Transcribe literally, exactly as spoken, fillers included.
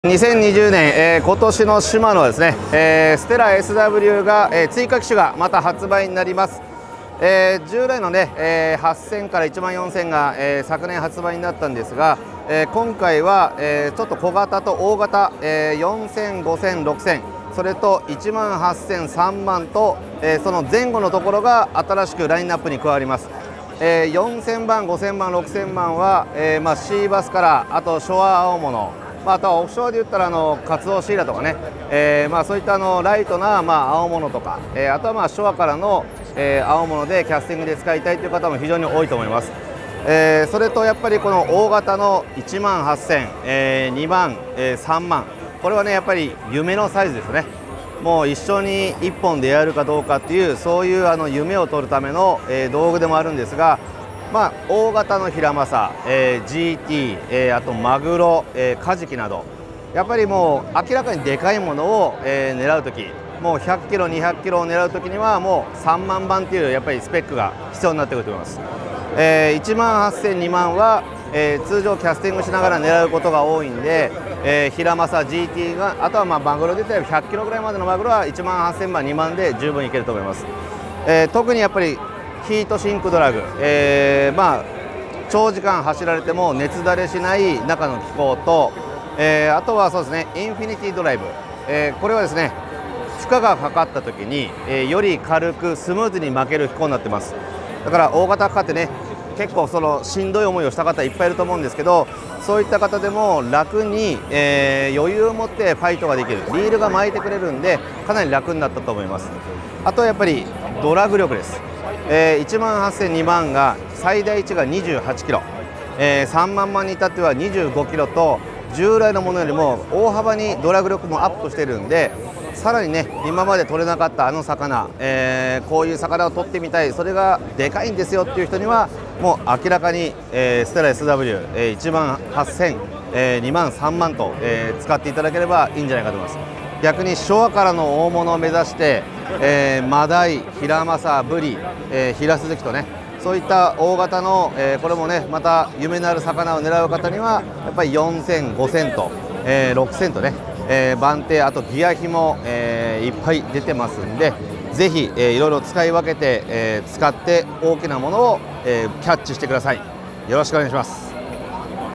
にせんにじゅうねん、えー、今年のシマノはですね、えー、ステラ エスダブリュー が、えー、追加機種がまた発売になります。えー、従来のね、えー、はっせんからいちまんよんせんが、えー、昨年発売になったんですが、えー、今回は、えー、ちょっと小型と大型、えー、よんせん、ごせん、ろくせん、それといちまんはっせん、さんまんと、えー、その前後のところが新しくラインナップに加わります。えー、よんせんばん、ごせんばん、ろくせんばんは、えーまあ、シーバスからあとショア青物、まあ、あとはオフショアで言ったらあのカツオシイラとかね、えーまあ、そういったあのライトな、まあ、青物とか、えー、あとはまあショアからの、えー、青物でキャスティングで使いたいという方も非常に多いと思います。えー、それとやっぱりこの大型のいちまんはっせん、えー、にまん、えー、さんまん、これはねやっぱり夢のサイズですね。もう一緒にいっぽん出会えるかどうかっていうそういうあの夢を取るための、えー、道具でもあるんですが、まあ、大型のヒラマサ、えー、ジーティー、えー、あとマグロ、えー、カジキなどやっぱりもう明らかにでかいものを、えー、狙うとき、もうひゃっキロにひゃっキロを狙うときにはもうさんまんばんっていうやっぱりスペックが必要になってくると思います。えー、いちまんはっせん、にまんは、えー、通常キャスティングしながら狙うことが多いんで、えー、ヒラマサ ジーティー があとはまあマグロで言ったらひゃっキロぐらいまでのマグロはいちまんはっせんばん、にまんで十分いけると思います。えー、特にやっぱりヒートシンクドラグ、えー、まあ長時間走られても熱だれしない中の気候と、えー、あとはそうですねインフィニティドライブ、えー、これはですね負荷がかかった時に、えー、より軽くスムーズに巻ける機構になってます。だから大型かかってね結構そのしんどい思いをした方いっぱいいると思うんですけど、そういった方でも楽に、えー、余裕を持ってファイトができる、リールが巻いてくれるんでかなり楽になったと思います。あとはやっぱりドラグ力です。えー、いちまんはっせん、にまんが最大値がにじゅうはちキロ、えー、さんまんまんに至ってはにじゅうごキロと従来のものよりも大幅にドラグ力もアップしてるんで、さらにね今まで取れなかったあの魚、えー、こういう魚を取ってみたい、それがでかいんですよっていう人にはもう明らかに、えー、ステラ エスダブリュー、えー、いちまんはっせん、えー、にまん、さんまんと、えー、使っていただければいいんじゃないかと思います。逆にショアからの大物を目指して、えー、マダイ、ヒラマサ、ブリ、えー、ヒラスズキとねそういった大型の、えー、これもねまた夢のある魚を狙う方にはやっぱりよんせん、ごせんと、えー、ろくせんとね、えー、番手あとギア比も、えー、いっぱい出てますんで、ぜひ、えー、いろいろ使い分けて、えー、使って大きなものを、えー、キャッチしてください。よろしくお願いします。